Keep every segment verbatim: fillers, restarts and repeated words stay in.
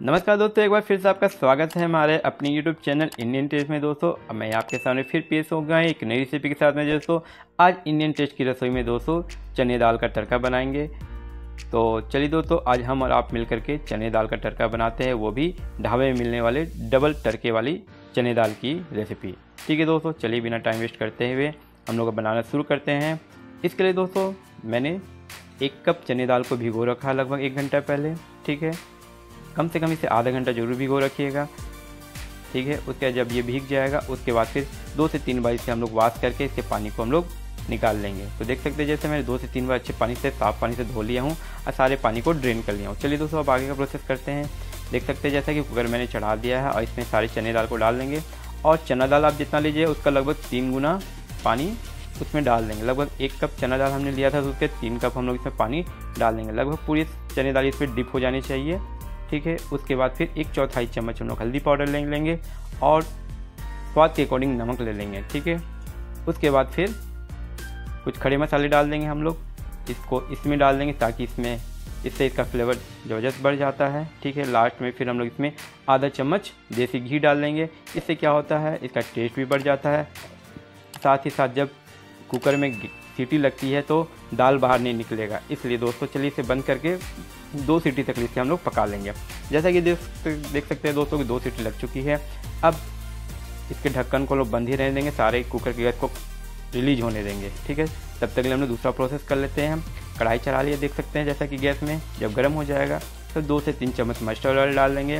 नमस्कार दोस्तों, एक बार फिर से आपका स्वागत है हमारे अपने यूट्यूब चैनल इंडियन टेस्ट में। दोस्तों अब मैं आपके सामने फिर पेश हो गया एक नई रेसिपी के साथ में। दोस्तों आज इंडियन टेस्ट की रसोई में दोस्तों चने दाल का तड़का बनाएंगे। तो चलिए दोस्तों, आज हम और आप मिल करके चने दाल का तड़का बनाते हैं, वो भी ढाबे में मिलने वाले डबल तड़के वाली चने दाल की रेसिपी। ठीक है दोस्तों, चलिए बिना टाइम वेस्ट करते हुए हम लोग बनाना शुरू करते हैं। इसके लिए दोस्तों मैंने एक कप चने दाल को भिगो रखा है लगभग एक घंटा पहले। ठीक है, कम से कम इसे आधा घंटा जरूर भिगो रखिएगा। ठीक है, उसके बाद जब ये भीग जाएगा उसके बाद फिर दो से तीन बार इसे हम लोग वॉश करके इसके पानी को हम लोग निकाल लेंगे। तो देख सकते हैं जैसे मैंने दो से तीन बार अच्छे पानी से साफ पानी से धो लिया हूँ और सारे पानी को ड्रेन कर लिया हूँ। चलिए दोस्तों अब आगे का प्रोसेस करते हैं। देख सकते हैं जैसा कि कुकर मैंने चढ़ा दिया है और इसमें सारे चने दाल को डाल देंगे। और चना दाल आप जितना लीजिए उसका लगभग तीन गुना पानी उसमें डाल देंगे। लगभग एक कप चना दाल हमने लिया था तो उसके तीन कप हम लोग इसमें पानी डाल देंगे। लगभग पूरी चने दाल इसमें डिप हो जानी चाहिए। ठीक है, उसके बाद फिर एक चौथाई चम्मच हम लोग हल्दी पाउडर ले लेंगे और स्वाद के अकॉर्डिंग नमक ले लेंगे। ठीक है, उसके बाद फिर कुछ खड़े मसाले डाल देंगे हम लोग, इसको इसमें डाल देंगे ताकि इसमें इससे इसका फ्लेवर ज़बरदस्त बढ़ जाता है। ठीक है, लास्ट में फिर हम लोग इसमें आधा चम्मच देसी घी डाल देंगे। इससे क्या होता है, इसका टेस्ट भी बढ़ जाता है। साथ ही साथ जब कुकर में सीटी लगती है तो दाल बाहर नहीं निकलेगा। इसलिए दोस्तों चलिए इसे बंद करके दो सीटी तक इसे हम लोग पका लेंगे। जैसा कि देख देख सकते हैं दोस्तों कि दो सीटी लग चुकी है। अब इसके ढक्कन को लोग बंद ही रहने देंगे, सारे कुकर की गैस को रिलीज होने देंगे। ठीक है, तब तक हम लोग दूसरा प्रोसेस कर लेते हैं। हम कढ़ाई चढ़ा लिए, देख सकते हैं जैसा कि गैस में जब गर्म हो जाएगा तो दो से तीन चम्मच मस्टर्ड ऑयल डाल देंगे।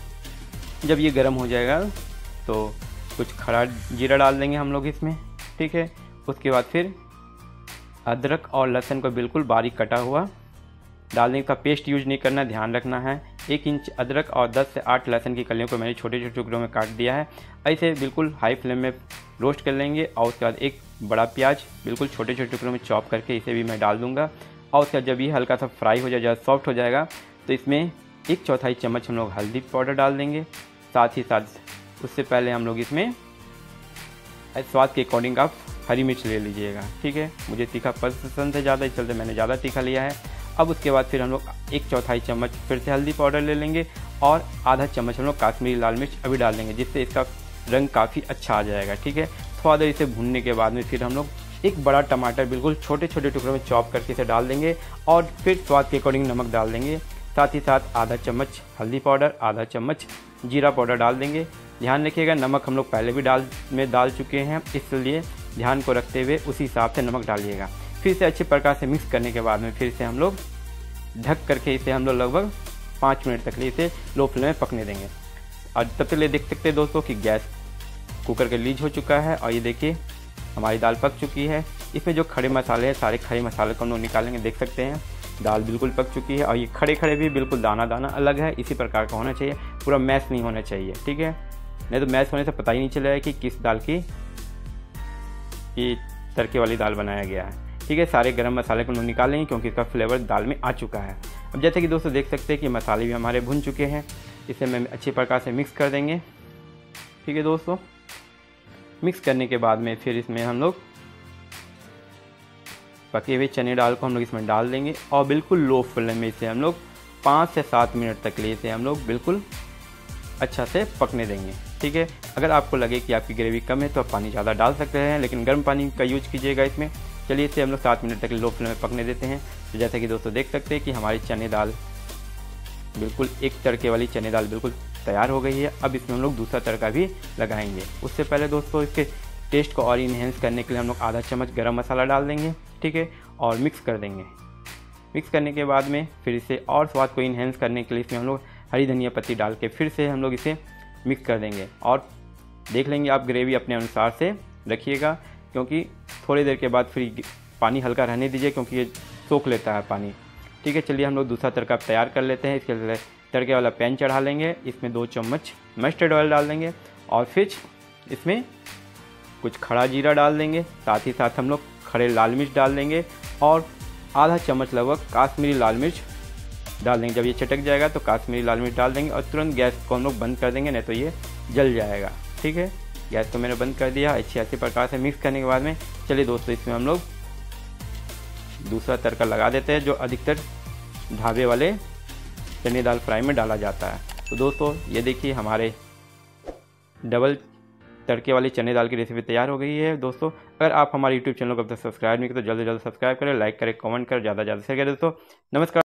जब ये गर्म हो जाएगा तो कुछ खड़ा जीरा डाल देंगे हम लोग इसमें। ठीक है, उसके बाद फिर अदरक और लहसुन को बिल्कुल बारीक कटा हुआ डालने का पेस्ट यूज नहीं करना, ध्यान रखना है। एक इंच अदरक और दस से आठ लहसुन की कलियों को मैंने छोटे छोटे टुकड़ों में काट दिया है। ऐसे बिल्कुल हाई फ्लेम में रोस्ट कर लेंगे। और उसके बाद एक बड़ा प्याज बिल्कुल छोटे छोटे टुकड़ों में चॉप करके इसे भी मैं डाल दूंगा। और उसके बाद जब ये हल्का सा फ्राई हो जाए, सॉफ्ट हो जाएगा, तो इसमें एक चौथाई चम्मच हम लोग हल्दी पाउडर डाल देंगे। साथ ही साथ उससे पहले हम लोग इसमें स्वाद के अकॉर्डिंग आप हरी मिर्च ले लीजिएगा। ठीक है, मुझे तीखा पसंद है ज़्यादा, इस चलते मैंने ज़्यादा तीखा लिया है। अब उसके बाद फिर हम लोग एक चौथाई चम्मच फिर से हल्दी पाउडर ले लेंगे और आधा चम्मच हम लोग काश्मीरी लाल मिर्च अभी डाल देंगे, जिससे इसका रंग काफ़ी अच्छा आ जाएगा। ठीक है, थोड़ा देर इसे भूनने के बाद में फिर हम लोग एक बड़ा टमाटर बिल्कुल छोटे छोटे टुकड़ों में चॉप करके इसे डाल देंगे और फिर स्वाद के अकॉर्डिंग नमक डाल देंगे। साथ ही साथ आधा चम्मच हल्दी पाउडर, आधा चम्मच जीरा पाउडर डाल देंगे। ध्यान रखिएगा नमक हम लोग पहले भी डाल में डाल चुके हैं, इसलिए ध्यान को रखते हुए उसी हिसाब से नमक डालिएगा। फिर से अच्छे प्रकार से मिक्स करने के बाद में फिर से हम लोग ढक करके इसे हम लोग लगभग पाँच मिनट तक लिए इसे लो फ्लेम में पकने देंगे। और तब तक लिए देख सकते हैं दोस्तों कि गैस कुकर के लीज हो चुका है और ये देखिए हमारी दाल पक चुकी है। इसमें जो खड़े मसाले हैं सारे खड़े मसाले को हम लोग निकालेंगे। देख सकते हैं दाल बिल्कुल पक चुकी है और ये खड़े खड़े भी बिल्कुल दाना दाना अलग है, इसी प्रकार का होना चाहिए, पूरा मैश नहीं होना चाहिए। ठीक है, नहीं तो मैश होने से पता ही नहीं चलेगा कि किस दाल की ये तड़के वाली दाल बनाया गया है। ठीक है, सारे गरम मसाले को निकाल लेंगे क्योंकि इसका फ्लेवर दाल में आ चुका है। अब जैसे कि दोस्तों देख सकते हैं कि मसाले भी हमारे भुन चुके हैं, इसे मैं अच्छी प्रकार से मिक्स कर देंगे। ठीक है दोस्तों, मिक्स करने के बाद में फिर इसमें हम लोग पके हुए चने दाल को हम लोग इसमें डाल देंगे और बिल्कुल लो फ्लेम में इसे हम लोग पाँच से सात मिनट तक लिए इसे हम लोग बिल्कुल अच्छा से पकने देंगे। ठीक है, अगर आपको लगे कि आपकी ग्रेवी कम है तो आप पानी ज़्यादा डाल सकते हैं, लेकिन गर्म पानी का यूज कीजिएगा इसमें। चलिए इसे हम लोग सात मिनट तक लो फ्लेम में पकने देते हैं। तो जैसा कि दोस्तों देख सकते हैं कि हमारी चने दाल बिल्कुल एक तड़के वाली चने दाल बिल्कुल तैयार हो गई है। अब इसमें हम लोग दूसरा तड़का भी लगाएंगे। उससे पहले दोस्तों इसके टेस्ट को और इन्हेंस करने के लिए हम लोग आधा चम्मच गरम मसाला डाल देंगे। ठीक है, और मिक्स कर देंगे। मिक्स करने के बाद में फिर इसे और स्वाद को इन्हेंस करने के लिए इसमें हम लोग हरी धनिया पत्ती डाल के फिर से हम लोग इसे मिक्स कर देंगे। और देख लेंगे आप ग्रेवी अपने अनुसार से रखिएगा, क्योंकि थोड़ी देर के बाद फिर पानी हल्का रहने दीजिए क्योंकि ये सोख लेता है पानी। ठीक है, चलिए हम लोग दूसरा तड़का तैयार कर लेते हैं। इसके लिए तड़के वाला पैन चढ़ा लेंगे, इसमें दो चम्मच मस्टर्ड ऑयल डाल देंगे और फिर इसमें कुछ खड़ा जीरा डाल देंगे। साथ ही साथ हम लोग खड़े लाल मिर्च डाल देंगे और आधा चम्मच लगभग काश्मीरी लाल मिर्च डाल देंगे। जब ये चटक जाएगा तो काश्मीरी लाल मिर्च डाल देंगे और तुरंत गैस को हम लोग बंद कर देंगे, नहीं तो ये जल जाएगा। ठीक है, गैस को मैंने बंद कर दिया। अच्छी अच्छी प्रकार से मिक्स करने के बाद में चलिए दोस्तों इसमें हम लोग दूसरा तड़का लगा देते हैं, जो अधिकतर ढाबे वाले चने दाल फ्राई में डाला जाता है। तो दोस्तों ये देखिए हमारे डबल तड़के वाली चने दाल की रेसिपी तैयार हो गई है दोस्तों। अगर आप हमारे यूट्यूब चैनल को अब तक सब्सक्राइब नहीं किए तो जल्द से जल्द सब्सक्राइब करें, लाइक करें, कमेंट करें, ज़्यादा से ज़्यादा शेयर करें दोस्तों। नमस्कार।